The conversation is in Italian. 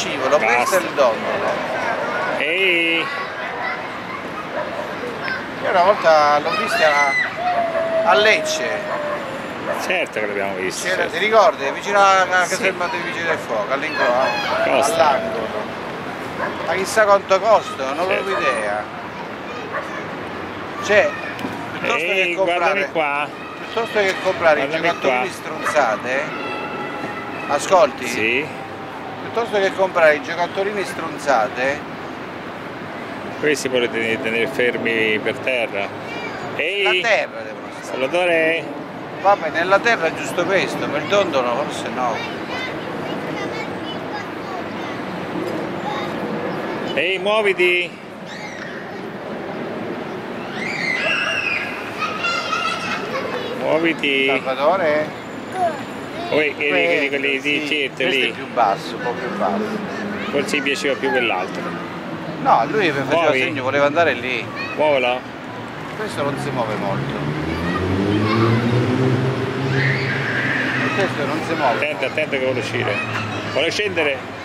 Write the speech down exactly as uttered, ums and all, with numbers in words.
scivolo, Basta. questo è il dondolo. Ehi! Io una volta l'ho vista a, a Lecce. Certo che l'abbiamo visto. C'era, Certo. ti ricordi? Vicino alla Sì. caserma dei Vigili del Fuoco, all'ingolo, Costa. all'angolo. Ma chissà quanto costa, non ho Certo. proprio idea. Cioè, piuttosto Ehi, che guardami comprare, qua. piuttosto che comprare i Guardami giocattolini qua. stronzate, ascolti? Sì. Piuttosto che comprare i giocattolini stronzate, Questi volete tenere fermi per terra. Ehi! la terra devono stare. Salvatore! Vabbè, nella terra è giusto questo, ma il dondolo forse no. Ehi, muoviti! Muoviti! Salvatore? Poi quelli, quelli Sì, di certo questo è lì, più basso, un po' più basso. forse gli piaceva più quell'altro. No, lui mi faceva Muovi. segno, voleva andare lì. Muovilo! Questo non si muove molto. Questo non si muove. Attento, attento che vuole uscire. Vuole scendere!